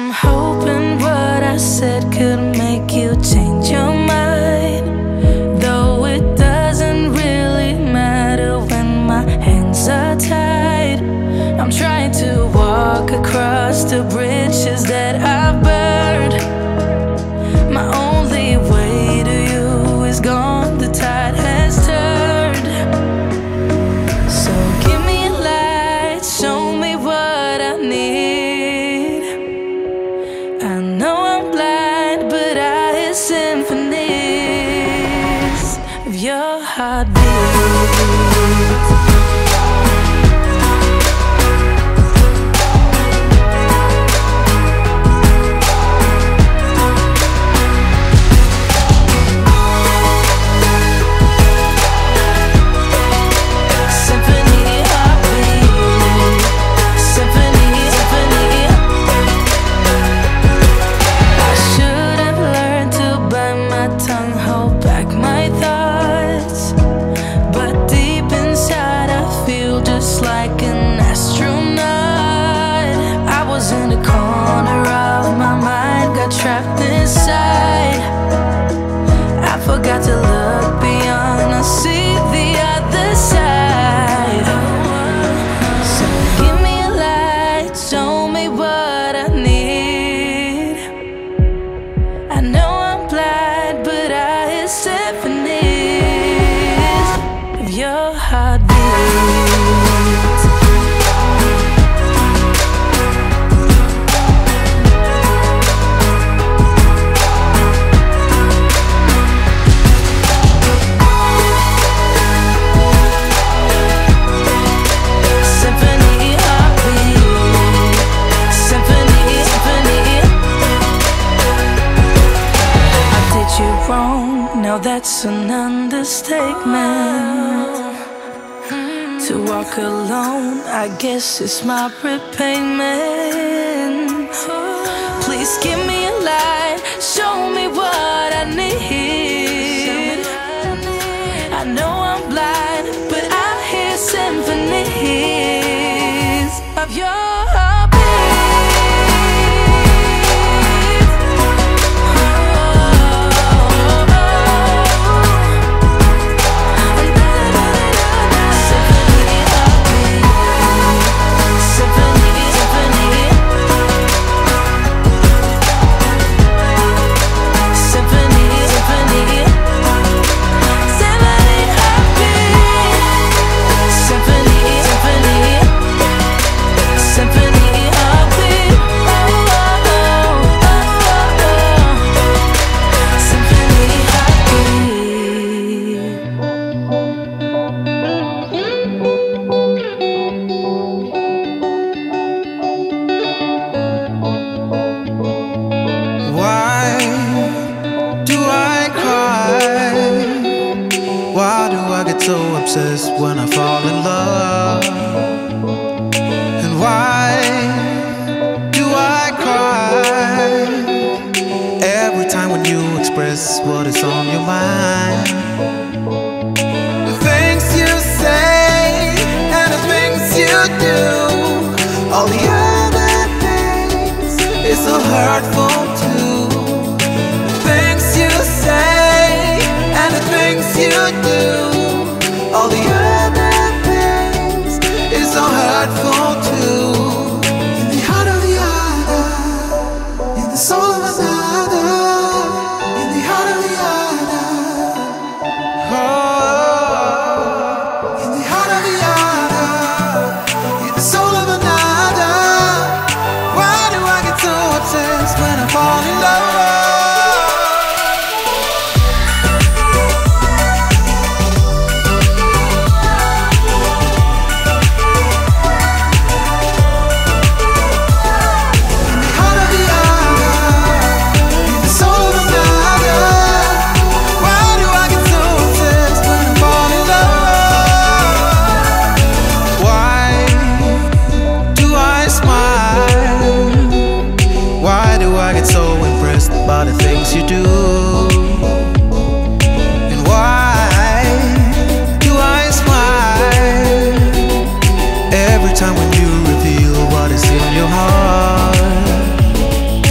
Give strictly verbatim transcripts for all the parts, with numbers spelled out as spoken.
I'm hoping what I said could make you change your mind, though it doesn't really matter when my hands are tied. I'm trying to walk across the bridges that I've burned. My only way to you is gone, the tide has turned. So give me a light, show me what I need. I know I'm blind, but I hear symphonies of your heartbeat. Trapped inside, I forgot to look beyond, I see the other side. So give me a light, show me what I need. I know I'm blind, but I hear symphonies of your heartbeat. Now that's an understatement. To walk alone, I guess it's my repayment. Please give me a light, show me what I need. I know I'm blind, but I hear symphonies of your heartbeat. So obsessed when I fall in love. And why do I cry every time when you express what is on your mind? The things you say and the things you do, all the other things is so hurtful too. The things you say and the things you do, all the other things is so hurtful too. In the heart of the other, in the soul of another, in the heart of the other, oh, in the heart of the other, in the soul of another. Why do I get so obsessed when I fall in love? By the things you do, and why do I smile every time when you reveal what is in your heart?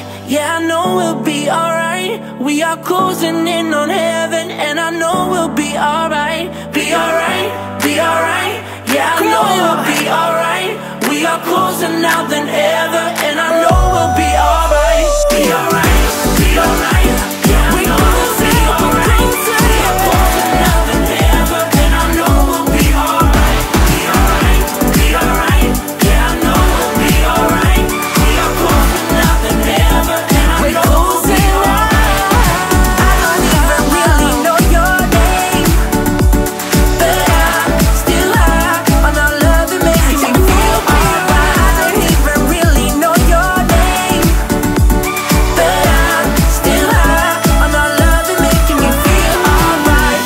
yeah, I know we'll be alright. We are closing in on heaven, and I know we'll be alright. Be alright, be alright, yeah, I know we'll be alright. We are closer now than ever, and I know we'll be alright. Be alright, be alright, yeah, I know we'll be alright. We are closer now than ever, and I know we'll be alright. Be alright, be alright, yeah, I know we'll be alright. We are closer now than ever, and I know we'll be alright. I don't even really know your name, but I'm still high on our love that makes me feel alright. I don't even really know your name, but I'm still high on our love that making me feel alright.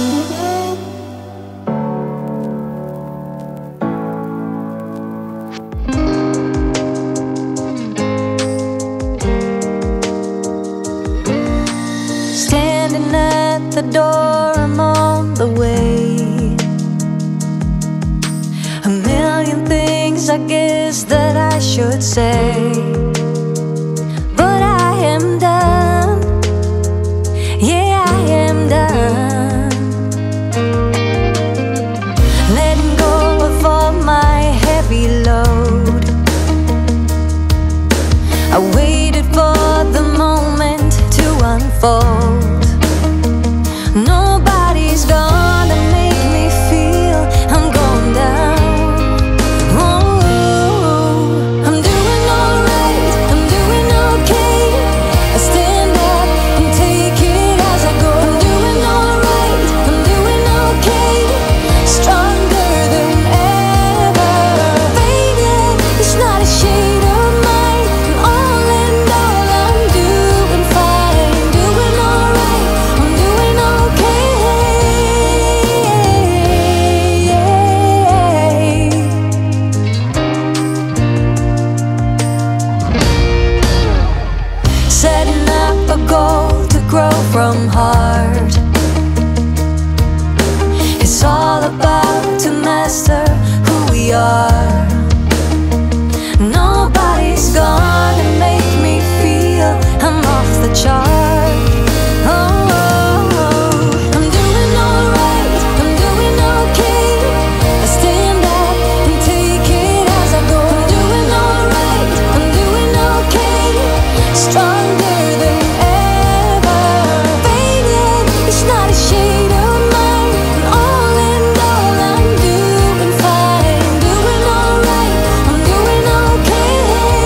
Standing at the door, I'm on the way. A million things I guess that I should say, but I am done. Yeah, I am done. Letting go of all my heavy load. I waited for the moment to unfold. Nobody's gonna make me feel I'm going down. Oh, I'm doing alright, I'm doing okay. I stand up and take it as I go. I'm doing alright, I'm doing okay. Stronger than ever. Faded, it's not a shade of mine. And all in all, I'm doing fine. Doing alright, I'm doing okay. Setting up a goal to grow from heart. It's all about to master who we are. Nobody's gonna make me feel I'm off the chart. Oh, I'm doing alright, I'm doing okay. I stand up and take it as I go. I'm doing alright, I'm doing okay. Stronger than ever. Faded, it's not a shade of mine. And all in all, I'm doing fine. Doing alright, I'm doing okay.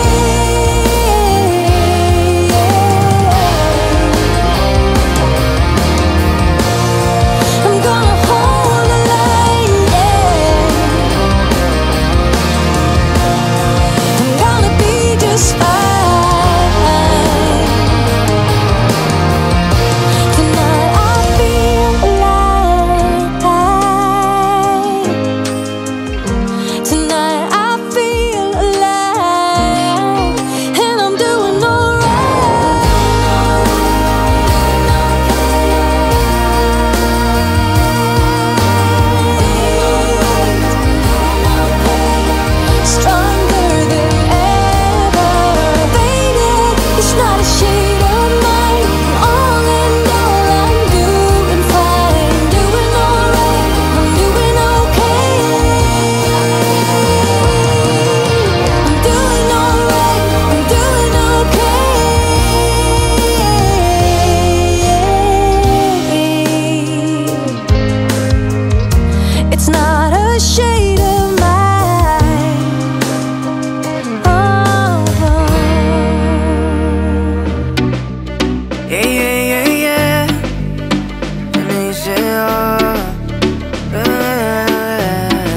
I'm gonna hold the line, yeah. I'm gonna be just fine. Tonight I feel alive. Tonight I feel alive, and I'm doing alright. Stronger than ever. Faded, it's not a shade of mine. All in all, I'm doing fine. Doing alright, I'm doing okay. I'm doing alright, I'm doing okay. It's not a shade of mine. Oh, yeah, yeah, yeah, yeah. And they say, oh, yeah.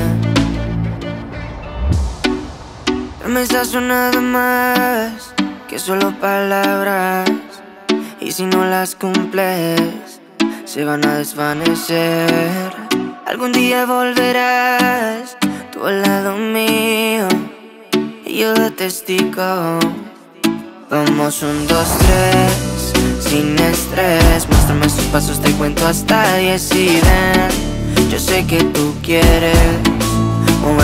Promesas son nada más que solo palabras, y si no las cumples, se van a desvanecer. Algún día volverás tú al lado mío, y yo de testigo. Vamos, un, dos, tres, sin estrés. Muéstrame sus pasos, te cuento hasta diez y ven. Yo sé que tú quieres mover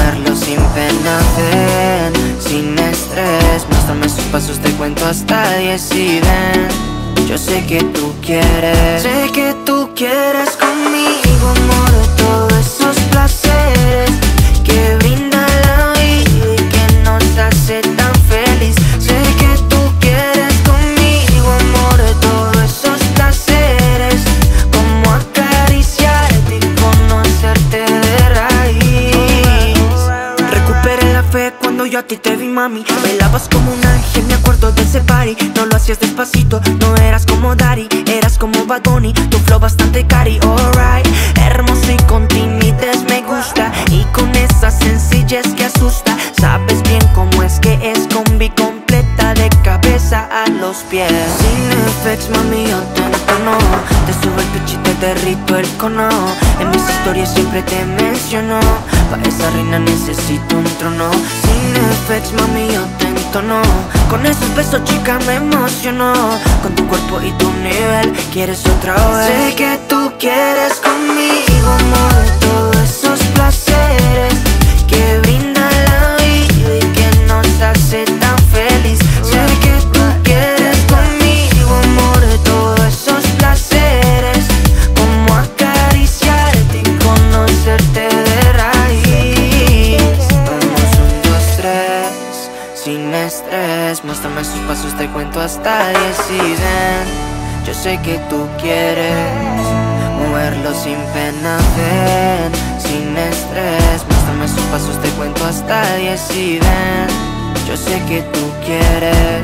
moverlo sin pena, ven, sin estrés. Muéstrame sus pasos, te cuento hasta diez y ven. Yo sé que tú quieres, sé que tú quieres conmigo, amor, todos esos placeres que brinda la vida y que nos hace tan feliz. Sé que tú quieres conmigo, amor, todos esos placeres, como acariciarte y conocerte de raíz. Recuperé la fe cuando yo a ti te vi, mami. Bailabas como un ángel, me acuerdo de ese party. No lo hacías despacito, no eras como Daddy, eras como Bad Bunny, tu flow bastante cari, alright. Hermoso y con timidez me gusta, y con esa sencillez que asusta. Sabes bien cómo es que es combi completa de cabeza a los pies. Sin effects, mami, yo te entono, te subo el pitch y te derrito el cono. En mis historias siempre te menciono, pa' esa reina necesito un trono. Sin effects, mami, yo te entono, con esos besos, chica, me emocionó. Con tu cuerpo y tu nivel, quieres otra vez. Sé que tú quieres conmigo, amor, todos esos placeres que brinda la vida y que nos hace tan feliz. Sé que tú quieres conmigo, amor, todos esos placeres, como acariciarte y conocerte de raíz. Vamos, un, dos, tres, sin estrés. Muéstrame sus pasos, te cuento hasta diez y ven. Yo sé que tú quieres moverlo sin pena, ven, sin estrés. Muéstrame sus pasos, te cuento hasta diez y ven. Yo sé que tú quieres,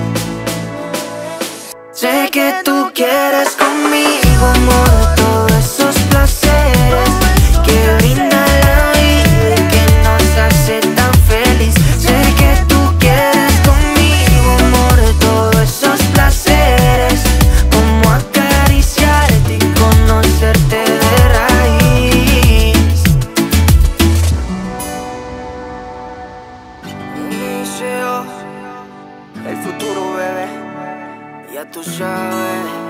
sé que tú quieres conmigo, amor, todos esos placeres que brinda la vida y que nos hace tan feliz. Sé que tú quieres conmigo, amor, todos esos placeres, como acariciarte y conocerte de raíz. Inicio, el futuro, bebé, ya tú sabes.